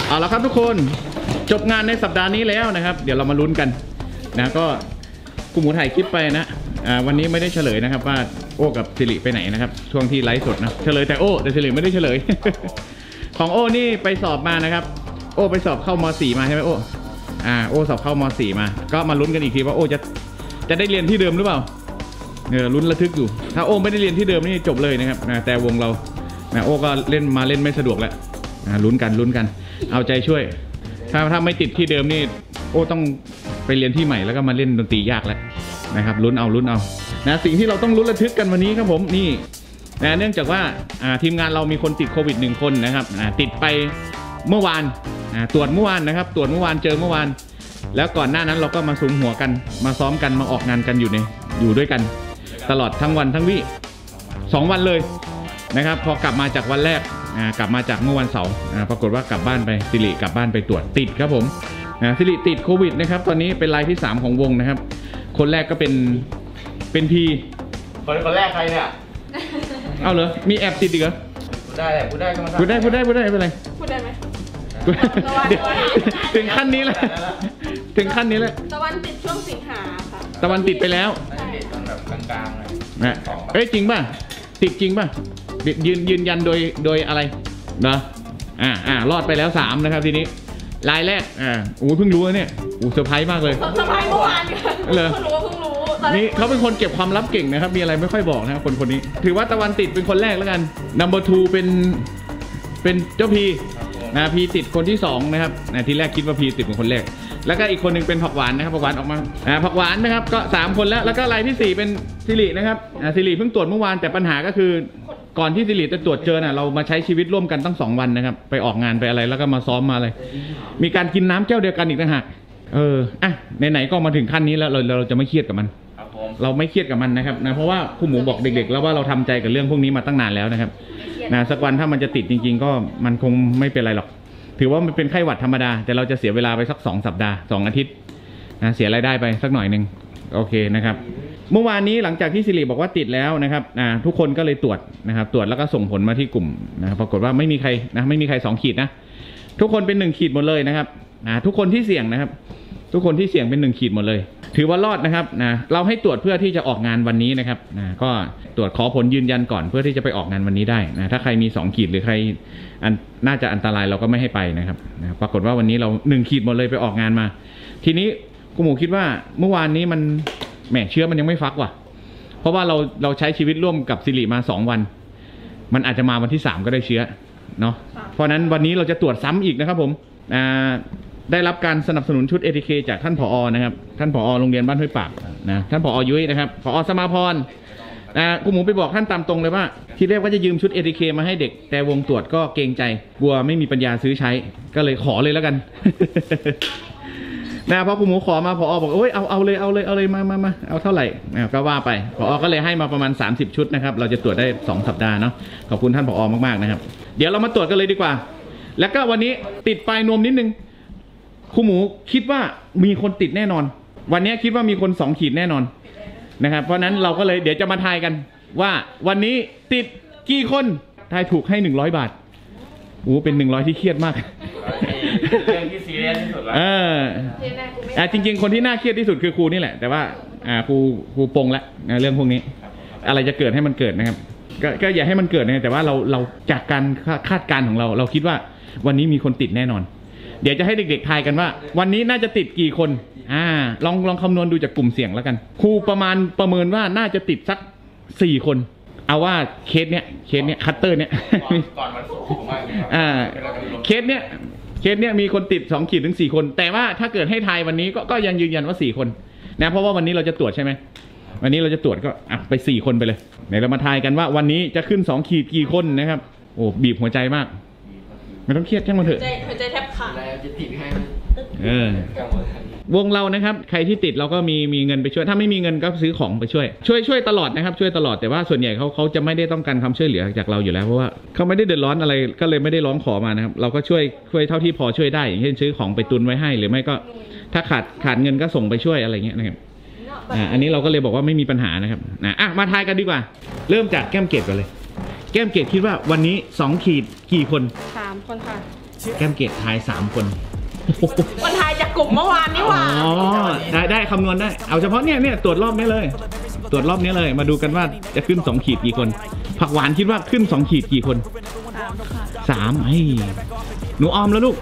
เอาละครับทุกคนจบงานในสัปดาห์นี้แล้วนะครับเดี๋ยวเรามาลุ้นกันนะก็กูหมูถ่ายคลิปไปนะวันนี้ไม่ได้เฉลยนะครับว่าโอ้กับสิริไปไหนนะครับช่วงที่ไลฟ์สดนะเฉลยแต่โอ้แต่สิริไม่ได้เฉลย ของโอ้นี่ไปสอบมานะครับโอ้ไปสอบเข้าม.4 มาใช่ไหมโอ้โอ้สอบเข้าม.4 มาก็มาลุ้นกันอีกทีว่าโอ้จะได้เรียนที่เดิมหรือเปล่าลุ้นระทึกอยู่ถ้าโอ้ไม่ได้เรียนที่เดิมนี่จบเลยนะครับแต่วงเราโอ้ก็เล่นไม่สะดวกแล้วลุ้นกันเอาใจช่วยถ้าไม่ติดที่เดิมนี่โอ้ต้องไปเรียนที่ใหม่แล้วก็มาเล่นดนตรียากแล้วนะครับลุ้นเอานะสิ่งที่เราต้องลุ้นระทึกกันวันนี้ครับผมนี่เนื่องจากว่าทีมงานเรามีคนติดโควิด1 คนนะครับติดไปเมื่อวานตรวจเมื่อวานนะครับตรวจเมื่อวานเจอเมื่อวานแล้วก่อนหน้านั้นเราก็มาสุมหัวกันมาซ้อมกันมาออกงานกันอยู่ด้วยกันตลอดทั้งวันทั้งวี่2 วันเลยนะครับพอกลับมาจากวันแรกกลับมาจากเมื่อวันเสาร์ปรากฏว่ากลับบ้านไปสิริกลับบ้านไปตรวจติดครับผมสิริติดโควิดนะครับตอนนี้เป็นรายที่3ของวงนะครับคนแรกก็เป็นพีคนแรกใครเนี่ยเอาเหรอมีแอบติดอีกเหรอพูดได้ก็มาพูดได้เป็นไรพูดได้ไหมถึงขั้นนี้แล้วตะวันติดช่วงสิงหาค่ะตะวันติดไปแล้วติดตอนแบบกลางๆเลยนะจริงป่ะติดจริงป่ะยืนยันโดยอะไรเนาะรอดไปแล้ว3นะครับทีนี้รายแรกเพิ่งรู้เนี่ยเซอร์ไพรส์มากเลยเซอร์ไพรส์เมื่อวานเลยเพิ่งรู้นี่เขาเป็นคนเก็บความลับเก่งนะครับมีอะไรไม่ค่อยบอกนะครับคนนี้ถือว่าตะวันติดเป็นคนแรกแล้วกัน number 2เป็นเจ้าพีพีติดคนที่2นะครับทีแรกคิดว่าพีติดเป็นคนแรกแล้วก็อีกคนนึงเป็นผักหวานนะครับผักหวานออกมาผักหวานนะครับก็3 คนแล้วก็รายที่4เป็นสิรินะครับสิริเพิ่งตรวจเมื่อวานแต่ปัญหาก็คือก่อนที่สิริจะตรวจเจอเรามาใช้ชีวิตร่วมกันตั้ง2 วันนะครับไปออกงานไปอะไรแล้วก็มาซ้อมมาอะไรมีการกินน้ำแก้วเดียวกันอีกต่างหากไหนๆก็มาถึงขั้นนี้แล้วเราจะไม่เครียดกับมันเราไม่เครียดกับมันนะครับเพราะว่าผู้หมูบอกเด็กๆแล้วว่าเราทำใจกับเรื่องพวกนี้มาตั้งนานแล้วนะครับสักวันถ้ามันจะติดจริงๆก็มันคงไม่เป็นไรหรอกถือว่ามันเป็นไข้หวัดธรรมดาแต่เราจะเสียเวลาไปสัก2 สัปดาห์2 อาทิตย์เสียรายได้ไปสักหน่อยนึงโอเคนะครับเมื่อวานนี้หลังจากที่สิริบอกว่าติดแล้วนะครับทุกคนก็เลยตรวจนะครับตรวจแล้วก็ส่งผลมาที่กลุ่มนะครับปรากฏว่าไม่มีใคร2 ขีดนะทุกคนเป็น1 ขีดหมดเลยนะครับทุกคนที่เสี่ยงนะครับทุกคนที่เสี่ยงเป็น1 ขีดหมดเลยถือว่ารอดนะครับเราให้ตรวจเพื่อที่จะออกงานวันนี้นะครับก็ตรวจขอผลยืนยันก่อนเพื่อที่จะไปออกงานวันนี้ได้ถ้าใครมี2 ขีดหรือใครน่าจะอันตรายเราก็ไม่ให้ไปนะครับปรากฏว่าวันนี้เรา1 ขีดหมดเลยไปออกงานมาทีนี้กูหมูคิดว่าเมื่อวานนี้มันเชื้อมันยังไม่ฟักว่ะเพราะว่าเราใช้ชีวิตร่วมกับสิริมา2 วันมันอาจจะมาวันที่3ก็ได้เชื้อเนาะเพราะนั้นวันนี้เราจะตรวจซ้ำอีกนะครับผมได้รับการสนับสนุนชุด ATK จากท่านผอ.นะครับท่านผอ.โรงเรียนบ้านห้วยปากท่านผอ.ยุ้ยนะครับผอ.สมาพรกูหมูไปบอกท่านตามตรงเลยว่าที่แรกว่าจะยืมชุด ATK มาให้เด็กแต่วงตรวจก็เกรงใจกลัวไม่มีปัญญาซื้อใช้ก็เลยขอเลยแล้วกัน พอกูหมูขอมาผอ.บอกโอ้ยเอาเลยมาเอาเท่าไหร่ก็ว่าไปผอ.ก็เลยให้มาประมาณ30 ชุดนะครับเราจะตรวจได้2 สัปดาห์เนาะขอบคุณท่านผอ.มากๆนะครับเดี๋ยวเรามาตรวจกันเลยดีกว่าแล้วก็วันนี้ติดปลายนวมนิดนึงครูหมูคิดว่ามีคนติดแน่นอนวันนี้คิดว่ามีคน2 ขีดแน่นอนนะครับเพราะนั้นเราก็เลยเดี๋ยวจะมาทายกันว่าวันนี้ติดกี่คนทายถูกให้100 บาทเป็น100ที่เครียดมากเรื่องที่ซีเรียสที่สุดแล้วจริงๆคนที่น่าเครียดที่สุดคือครูนี่แหละแต่ว่าครูปงละเรื่องพวกนี้อะไรจะเกิดให้มันเกิดนะครับก็อย่าให้มันเกิดนะแต่ว่าเราจากการคาดการณ์ของเราคิดว่าวันนี้มีคนติดแน่นอนเดี๋ยวจะให้เด็กๆทายกันว่าวันนี้น่าจะติดกี่คนลองคำนวณดูจากกลุ่มเสี่ยงแล้วกันครูประเมินว่าน่าจะติดสัก4 คนเอาว่าเคสเนี้ยคัตเตอร์เนี้ยก่อนวันศุกร์ผมว่าเคสเนี้ยมีคนติด2 ขีดถึง4 คนแต่ว่าถ้าเกิดให้ทายวันนี้ก็ยังยืนยันว่า4 คนนะเพราะว่าวันนี้เราจะตรวจใช่ไหมวันนี้เราจะตรวจก็ไป4 คนไปเลยไหนเรามาทายกันว่าวันนี้จะขึ้น2 ขีดกี่คนนะครับโอ้บีบหัวใจมากไม่ต้องเครียดช่างมันเถอะหัวใจแทบขาดแล้วจะติดให้วงเรานะครับใครที่ติดเราก็มีเงินไปช่วยถ้าไม่มีเงินก็ซื้อของไปช่วยตลอดนะครับช่วยตลอดแต่ว่าส่วนใหญ่เขาจะไม่ได้ต้องการความช่วยเหลือจากเราอยู่แล้วเพราะว่าเขาไม่ได้เดือดร้อนอะไรก็เลยไม่ได้ร้องขอมานะครับเราก็ช่วยเท่าที่พอช่วยได้อย่างเช่นซื้อของไปตุนไว้ให้หรือไม่ก็ถ้าขาดเงินก็ส่งไปช่วยอะไรเงี้ยนะครับอันนี้เราก็เลยบอกว่าไม่มีปัญหานะครับมาทายกันดีกว่าเริ่มจากแก้มเกตก่อนเลยแก้มเกตคิดว่าวันนี้2 ขีดกี่คน 3 คนค่ะแก้มเกตทาย3 คนคนไทยจากกลุ่มเมื่อวานนี่หว่าอ๋อได้คำนวณได้เอาเฉพาะเนี่ยตรวจรอบนี้เลย ตรวจรอบนี้เลยมาดูกันว่าจะขึ้น2 ขีดกี่คน ผักหวานคิดว่าขึ้น2 ขีดกี่คน 3 ค่ะ 3ไอ้หนูออมแล้วลูก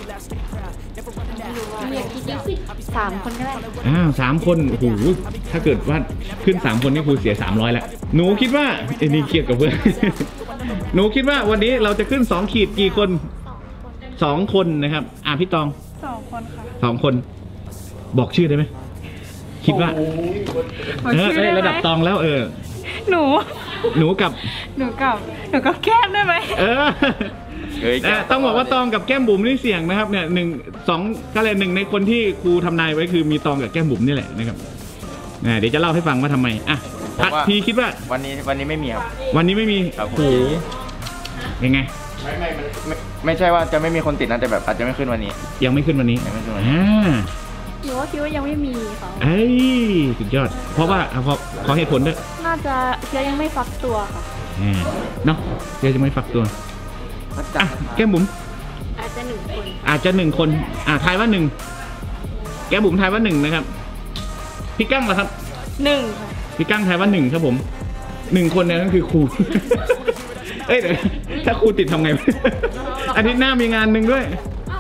3 คนก็ได้ 3 คนโอ้โหถ้าเกิดว่าขึ้น3 คนนี่ครูเสีย300แล้วหนูคิดว่านี่เครียดกับเพื่อน หนูคิดว่าวันนี้เราจะขึ้น2 ขีดกี่คน2 คนนะครับพี่ตอง 2 คนค่ะ 2 คนบอกชื่อได้ไหมคิดว่าระดับตองแล้วหนูกับแก้มได้ไหมต้องบอกว่าตองกับแก้มบุ๋มนี่เสี่ยงนะครับเนี่ย1 2ก็เลย1ในคนที่ครูทำนายไว้คือมีตองกับแก้มบุ๋มนี่แหละนะครับเดี๋ยวจะเล่าให้ฟังว่าทำไมพี่คิดว่าวันนี้ไม่มีครับวันนี้ไม่มีครับผมยังไงไม่ใช่ว่าจะไม่มีคนติดนะแต่แบบอาจจะไม่ขึ้นวันนี้ยังไม่ขึ้นวันนี้หนูว่าคิดว่ายังไม่มีค่ะสุดยอดเพราะว่าขอเหตุผลด้วยน่าจะเชื้อยังไม่ฟักตัวค่ะเนาะเชื้อยังไม่ฟักตัวแก้มบุ๋มอาจจะ1 คนทายว่า1แก้มบุ๋มทายว่า1นะครับพี่กั้งล่ะครับ 1ค่ะพี่กั้งทายว่า1ครับผม1 คนเนี่ยก็คือครูเดี๋ยวถ้าครูติดทำไงอาทิตย์หน้ามีงานหนึ่งด้วย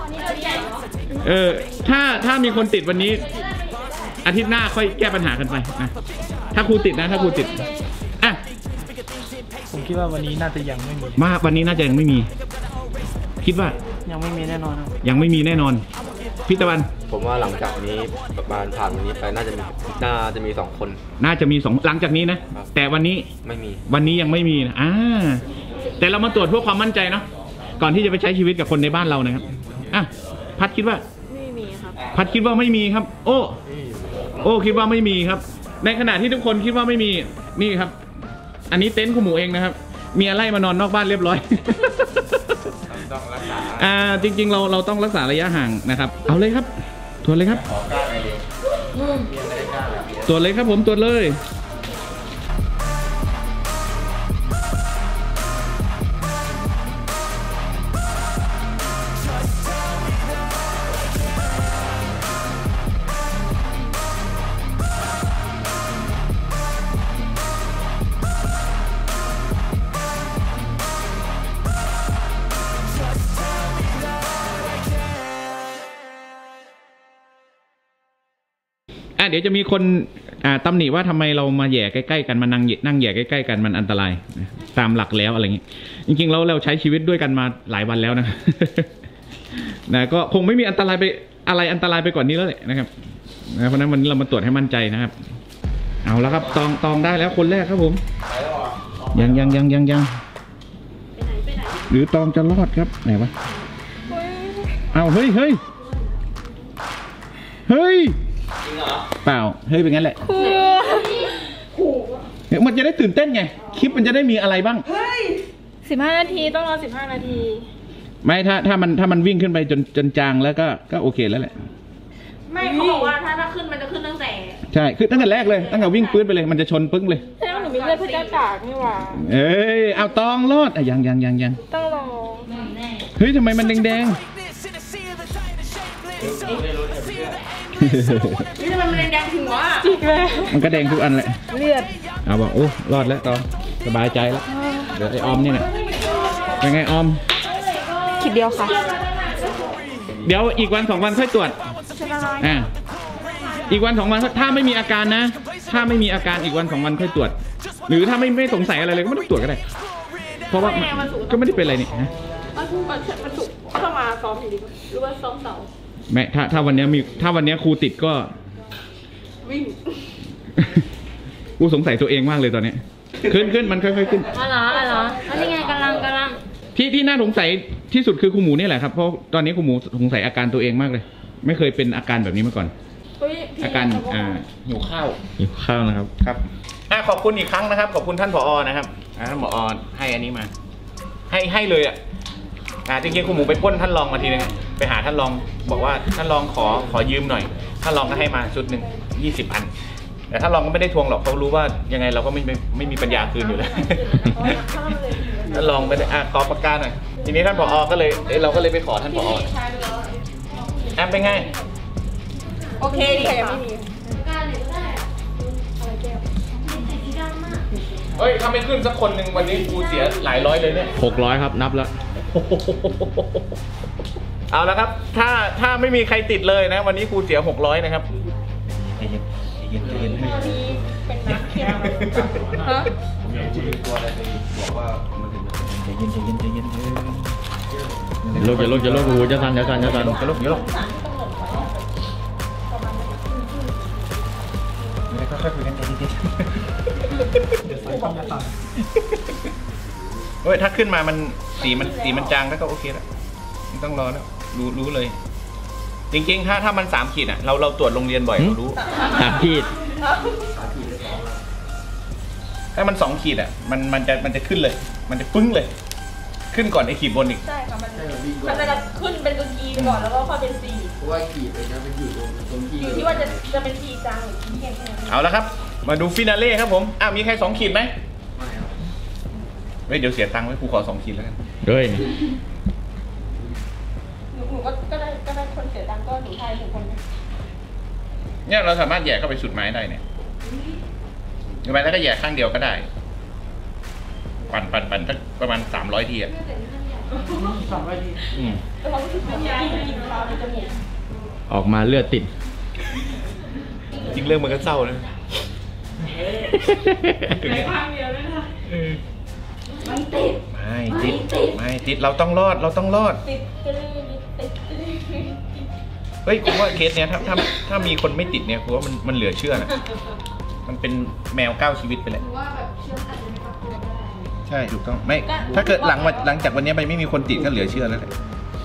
ถ้ามีคนติดวันนี้อาทิตย์หน้าค่อยแก้ปัญหากันไปถ้าครูติดนะถ้าครูติดผมคิดว่าวันนี้น่าจะยังไม่มีวันนี้น่าจะยังไม่มีคิดว่ายังไม่มีแน่นอนครับยังไม่มีแน่นอนพี่ตะวันผมว่าหลังจากนี้ประมาณผ่านวันนี้ไปน่าจะมี2 คนน่าจะมี2หลังจากนี้นะแต่วันนี้ไม่มีวันนี้ยังไม่มีนะแต่เรามาตรวจเพื่อความมั่นใจเนาะก่อนที่จะไปใช้ชีวิตกับคนในบ้านเรานะครับพัดคิดว่าไม่มีครับพัดคิดว่าไม่มีครับโอ้คิดว่าไม่มีครับในขณะที่ทุกคนคิดว่าไม่มีนี่ครับอันนี้เต็นท์คุณหมูเองนะครับเมียไล่มานอนนอกบ้านเรียบร้อยจริงๆเราต้องรักษาระยะห่างนะครับเอาเลยครับตรวจเลยครับตรวจเลยครับผมตรวจเลยเดี๋ยวจะมีคนตำหนิว่าทำไมเรามาแย่ใกล้ๆกันมานั่งแย่ใกล้ๆกันมันอันตรายตามหลักแล้วอะไรอย่างนี้จริงๆเราใช้ชีวิตด้วยกันมาหลายวันแล้วนะก็คงไม่มีอันตรายไปกว่านี้แล้วแหละนะครับเพราะนั้นวันนี้เรามาตรวจให้มั่นใจนะครับเอาแล้วครับตองได้แล้วคนแรกครับผมยังหรือตองจะรอดครับไหนวะเอาเฮ้ยเปล่าเฮ้ยเป็นงั้นแหละมันจะได้ตื่นเต้นไงคลิปมันจะได้มีอะไรบ้าง 15 นาทีต้องรอ15 นาทีไม่ถ้ามันวิ่งขึ้นไปจนจางแล้วก็โอเคแล้วแหละไม่เขาบอกว่าถ้าขึ้นมันจะขึ้นตั้งแต่ใช่คือตั้งแต่แรกเลยตั้งแต่วิ่งปื้นไปเลยมันจะชนปึ้งเลยใช่หนูมีเลือดพระเจ้าตากนี่หว่าเอาตองรอดยังต้องรอเฮ้ยทำไมมันแดงนี่ทำไมมันแดงถึงวะมันก็แดงทุกอันแหละเลือดเอาบอกรอดแล้วตองสบายใจแล้วเดี๋ยวไอออมนี่เนี่ยเป็นไงออมขีดเดียวค่ะเดี๋ยวอีกวัน2 วันค่อยตรวจอีกวัน2 วันถ้าไม่มีอาการนะถ้าไม่มีอาการอีกวัน2 วันค่อยตรวจหรือถ้าไม่สงสัยอะไรเลยก็ไม่ต้องตรวจก็ได้เพราะว่าก็ไม่ได้เป็นอะไรนี่ฮะมันสุกเข้ามาซ้อมอยู่ดีหรือว่าซ้อมเสาไม่ถ้าวันนี้ครูติดก็วิ่งกูสงสัยตัวเองมากเลยตอนนี้ขึ้นมันค่อยๆขึ้นอะไรอันนี้ไงกำลังที่น่าสงสัยที่สุดคือครูหมูนี่แหละครับเพราะตอนนี้ครูหมูสงสัยอาการตัวเองมากเลยไม่เคยเป็นอาการแบบนี้มาก่อนอาการหิวข้าวนะครับขอบคุณอีกครั้งนะครับขอบคุณท่านผอ.นะครับท่านผอ.ให้อันนี้มาให้เลยจริงๆครูหมูไปปล้นท่านรองมาทีนึงไปหาท่านรองบอกว่าท่านรองขอยืมหน่อยท่านรองก็ให้มาชุดหนึ่ง20 อันแต่ท่านรองก็ไม่ได้ทวงหรอกเขารู้ว่ายังไงเราก็ไม่มีปัญญาคืนอยู่แล้วท่านลองไปได้ขอปากกาหน่อยทีนี้ท่านผอก็เลยเราก็เลยไปขอท่านผอแอมเป็นไงโอเคดีค่ะยังไม่มีเฮ้ยถ้าไม่ขึ้นสักคนหนึ่งวันนี้กูเสียหลายร้อยเลยเนี่ย 600ครับนับแล้วเอาแล้วครับถ้าไม่มีใครติดเลยนะวันนี้กูเสีย600นะครับเป็นนักเที่ยวฮะตัวอะไรไปบอกว่ามันถึงใจเย็นลูกอย่าลูกกูจะสั่นอย่าลูกไม่ค่อยคุยกันใจดีเดี๋ยวไฟต้องมาตัดเฮ้ยถ้าขึ้นมามันสีมันจางแล้วก็โอเคแล้วไม่ต้องรอแล้วรู้เลยจริงๆถ้ามัน3 ขีดอ่ะเราตรวจโรงเรียนบ่อยเรารู้ 3 ขีดถ้ามัน2 ขีดอ่ะมันจะขึ้นเลยมันจะปึ้งเลยขึ้นก่อนไอ้ขีดบนอีกใช่ค่ะมันจะขึ้นเป็นตัวขีดก่อนแล้วก็ค่อยเป็นสีเพราะว่าขีดไปจะเป็นอยู่ตรงขีดอยู่ที่ว่าจะเป็นขีดจางหรือขีดเข้มแค่นั้นเอาละครับมาดูฟินาเล่ครับผมมีใคร2 ขีดไหมไม่ครับเดี๋ยวเสียตังค์ไว้ครูขอ2 ขีดแล้วกันเฮ้ยหนูก็ได้คนเสียตังค์ก็หนูทาย1 คนเนี่ยเราสามารถแย่เข้าไปสุดไม้ได้เนี่ยหรือไม่แล้วก็แย่ข้างเดียวก็ได้ปั่นสักประมาณ300 ทีอ่ะ 300 ทีออกมาเลือดติดจริงเรื่องมันก็เศร้านะข้างเดียวเลยนะไม่ติดเราต้องรอดติดเฮ้ยผมว่าเคสเนี้ยถ้ามีคนไม่ติดเนี่ยผมว่ามันเหลือเชื่อนะมันเป็นแมว9 ชีวิตไปเลยใช่ถูกต้องไม่ถ้าเกิดหลังจากวันนี้ไปไม่มีคนติดก็เหลือเชื่อแล้วแหละ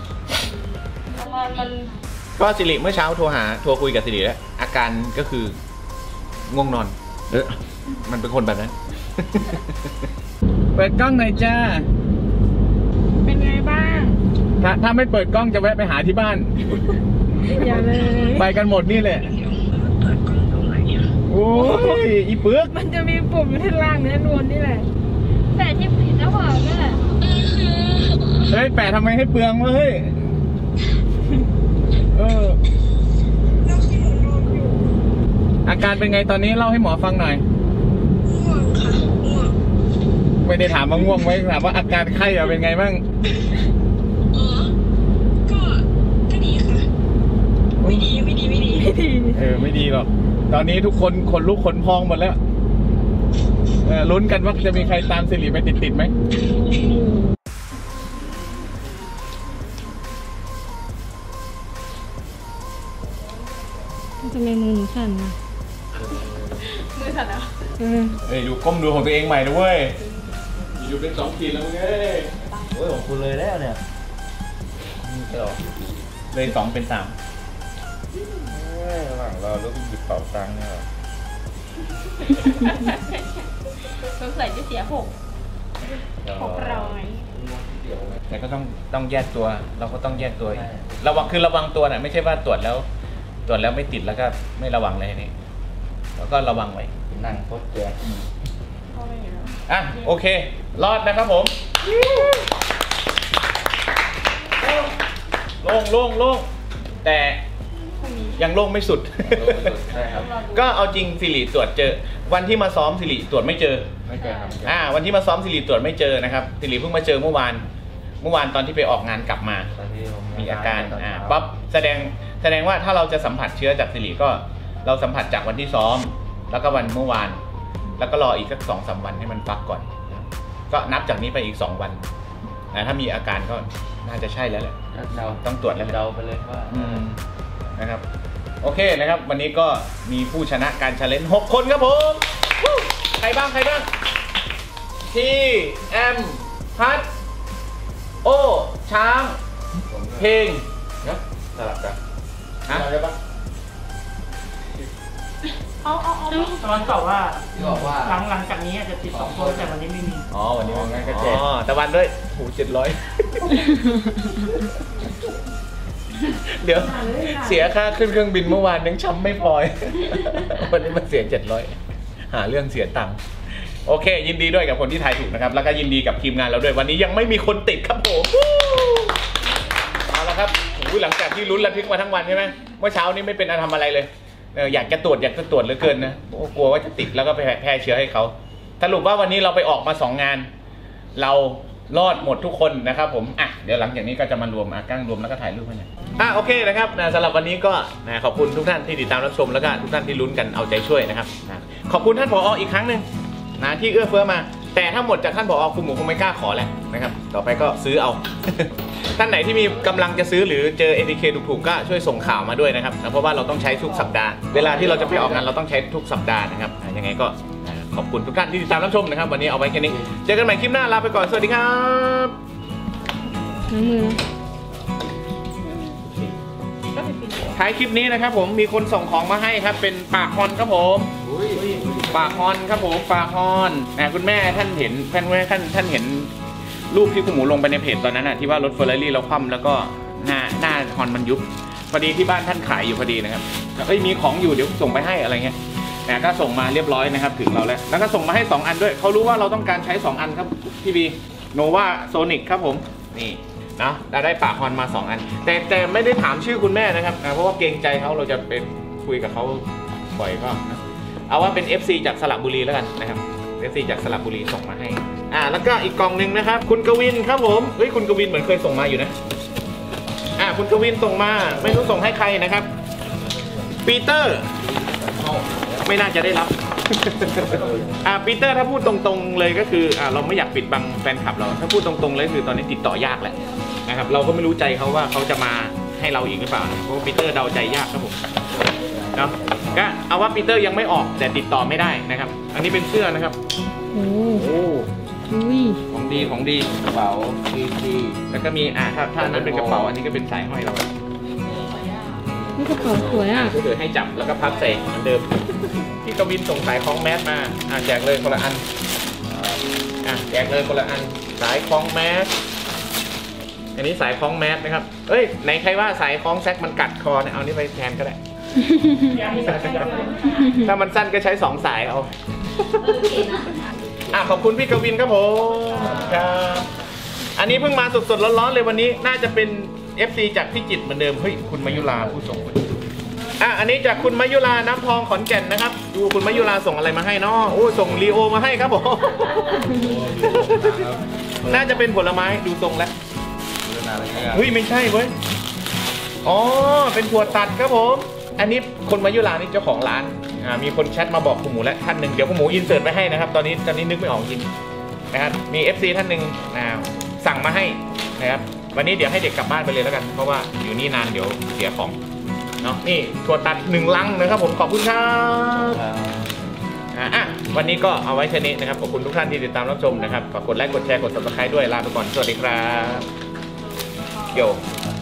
ก็สิริเมื่อเช้าโทรคุยกับสิริแล้วอาการก็คือง่วงนอนมันเป็นคนแบบนั้นเปิดกล้องหน่อยจ้าเป็นไงบ้างถ้าไม่เปิดกล้องจะแวะไปหาที่บ้านอย่าเลยไปกันหมดนี่แหละโอ้ยอีเปลือกมันจะมีปุ่มอยู่ที่ล่างนี่นวลนี่แหละแต่ที่ผิดแล้วหัวนี่แหละเฮ้ยแปะทำไมให้เปลืองวะเฮ้ยอาการเป็นไงตอนนี้เล่าให้หมอฟังหน่อยง่วงค่ะง่วงไม่ได้ถามว่าง่วงไหมถามว่าอาการไข้เป็นไงบ้างก็ดีค่ะไม่ดีไม่ดีหรอกตอนนี้ทุกคนขนลุกขนพองหมดแล้วลุ้นกันว่าจะมีใครตามสิริไปติดไหมทำไมมือหนูสั่นนะมือสั่นเหรอดูก้มดูของตัวเองใหม่ด้วยอยู่เป็น2 ขีดแล้วมึงโอ้ยของคุณเลยแล้วเนี่ยเลย2 เป็น 3 ระหว่างรอแล้วก็หยิบเป๋าตังค์เนี่ยสงสัยจะเสีย600 แต่ก็ต้องแยกตัวเราก็ต้องแยกตัวระวังตัวน่ะไม่ใช่ว่าตรวจแล้วไม่ติดแล้วก็ไม่ระวังเลยนี่แล้วก็ระวังไว้นั่งโคตรเจ๋งโอเครอดนะครับผมโล่งแต่ยังโล่งไม่สุดใช่ครับก็เอาจริงสิริตรวจเจอวันที่มาซ้อมสิริตรวจไม่เจอครับวันที่มาซ้อมสิริตรวจไม่เจอนะครับสิริเพิ่งมาเจอเมื่อวานตอนที่ไปออกงานกลับมามีอาการปั๊บแสดงว่าถ้าเราจะสัมผัสเชื้อจากสิริก็เราสัมผัสจากวันที่ซ้อมแล้วก็วันเมื่อวานแล้วก็รออีกสัก 2-3 วันให้มันพักก่อนก็นับจากนี้ไปอีก2 วันถ้ามีอาการก็น่าจะใช่แล้วแหละเราต้องตรวจแล้วเดาไปเลยว่านะครับโอเคนะครับวันนี้ก็มีผู้ชนะการ challenge 6 คนครับผมใครบ้างที่แอมพัดโอช้างเพลงสลับกันอะไรบ้างเอาตอนตอบว่าหลังจากนี้จะติด2 คนแต่วันนี้ไม่มีวันนี้งั้นก็7แต่วันด้วยโห700เดี๋ยวเสียค่าขึ้นเครื่องบินเมื่อวานยังช้ำไม่พอวันนี้มันเสีย700หาเรื่องเสียตังค์โอเค ยินดีด้วยกับคนที่ทายถูกนะครับแล้วก็ยินดีกับทีมงานเราด้วยวันนี้ยังไม่มีคนติดครับผมเอาละครับหลังจากที่ลุ้นระทึกมาทั้งวันใช่ไหมเมื่อเช้านี้ไม่เป็นทำอะไรเลยอยากจะตรวจเหลือเกินนะกลัวว่าจะติดแล้วก็ไปแพร่เชื้อให้เขาสรุปว่าวันนี้เราไปออกมา2 งานเรารอดหมดทุกคนนะครับผมเดี๋ยวหลังจากนี้ก็จะมารวมกั้งรวมแล้วก็ถ่ายรูปให้เนี่ยโอเคนะครับสำหรับวันนี้ก็ขอบคุณทุกท่านที่ติดตามรับชมแล้วก็ทุกท่านที่ลุ้นกันเอาใจช่วยนะครับขอบคุณท่านผอ.อีกครั้งหนึ่งที่เอื้อเฟื้อมาแต่ถ้าหมดจากท่านผอ.คุณหมูคงไม่กล้าขอแล้วนะครับต่อไปก็ซื้อเอา ท่านไหนที่มีกำลังจะซื้อหรือเจอ ATK ถูกๆก็ช่วยส่งข่าวมาด้วยนะครับเพราะว่าเราต้องใช้ทุกสัปดาห์เวลาที่เราจะไปออกงานเราต้องใช้ทุกสัปดาห์นะครับยังไงก็ขอบคุณทุกท่านที่ติดตามรับชมนะครับวันนี้เอาไว้แค่นี้เจอกันใหม่คลิปหน้าลาไปก่อนสวัสดีครับท้ายคลิปนี้นะครับผมมีคนส่งของมาให้ครับเป็นปากฮอนครับผมปากฮอนครับผมปากฮอนคุณแม่ท่านเห็นท่านเห็นรูปที่คุณหมูลงไปในเพจตอนนั้นที่ว่ารถเฟอร์รารี่เราคว่ำแล้วก็หน้าฮอนมันยุบพอดีที่บ้านท่านขายอยู่พอดีนะครับมีของอยู่เดี๋ยวส่งไปให้อะไรเงี้ยก็ส่งมาเรียบร้อยนะครับถึงเราแล้วก็ส่งมาให้2 อันด้วยเขารู้ว่าเราต้องการใช้2 อันครับพี่บีโนวาโซนิกครับผมนี่นะได้ปากฮอนมา2 อันแต่ไม่ได้ถามชื่อคุณแม่นะครับเพราะว่าเกรงใจเขาเราจะเป็นคุยกับเขาบ่อยก็นะเอาว่าเป็น FC จากสระบุรีแล้วกันนะครับ FC จากสระบุรีส่งมาให้แล้วก็อีกกล่องหนึ่งนะครับคุณกวินครับผมคุณกวินเหมือนเคยส่งมาอยู่นะคุณกวินส่งมาไม่รู้ส่งให้ใครนะครับปีเตอร์ไม่น่าจะได้รับ ปีเตอร์ถ้าพูดตรงๆเลยก็คือเราไม่อยากปิดบังแฟนคลับเราถ้าพูดตรงๆเลยคือตอนนี้ติดต่อยากแหละนะครับเราก็ไม่รู้ใจเขาว่าเขาจะมาให้เราอีกหรือเปล่าเพราะปีเตอร์เดาใจยากครับผมเนาะก็เอาว่าปีเตอร์ยังไม่ออกแต่ติดต่อไม่ได้นะครับอันนี้เป็นเสื้อนะครับโอ้ของดีกระเป๋าทีแล้วก็มีถ้านั้นเป็นกระเป๋าอันนี้ก็เป็นสายห้อยเรานี่กระเป๋าสวยก็คือให้จับแล้วก็พับใส่เหมือนเดิมพี่กวินส่งสายคล้องแมสมาแจกเลยคนละอันแจกเลยคนละอันสายคล้องแมสอันนี้สายคล้องแมสนะครับไหนใครว่าสายคล้องแซกมันกัดคอเนี่ยเอานี่ไปแทนก็ได้ ถ้ามันสั้นก็ใช้2 สายเอาขอบคุณพี่กวินครับผมครับอันนี้เพิ่งมาสดๆร้อนๆเลยวันนี้น่าจะเป็น FC จากพิจิตรเหมือนเดิมคุณมายุราผู้ส่งอันนี้จากคุณมายุราน้ำทองขอนแก่นนะครับดูคุณมายุราส่งอะไรมาให้เนาะส่งลีโอมาให้ครับผม น่าจะเป็นผลไม้ดูทรงแล้วไม่ใช่เว้ยเป็นถั่วตัดครับผมอันนี้คนมายุรานี่เจ้าของร้านมีคนแชทมาบอกคุณหมูแล้วท่านหนึ่งเดี๋ยวคุณหมูอินเสิร์ตไปให้นะครับตอนนี้นึกไม่ออกจริงนะครับมี FC ท่านหนึ่งสั่งมาให้นะครับวันนี้เดี๋ยวให้เด็กกลับบ้านไปเลยแล้วกันเพราะว่าอยู่นี่นานเดี๋ยวเสียของเนาะนี่ถั่วตัด1 ลังนะครับผมขอบคุณครับวันนี้ก็เอาไว้แค่นี้นะครับขอบคุณทุกท่านที่ติดตามรับชมนะครับฝากกดไลค์กดแชร์กด Subscribe ด้วยลาไปก่อนสวัสดีครับเกี่ยว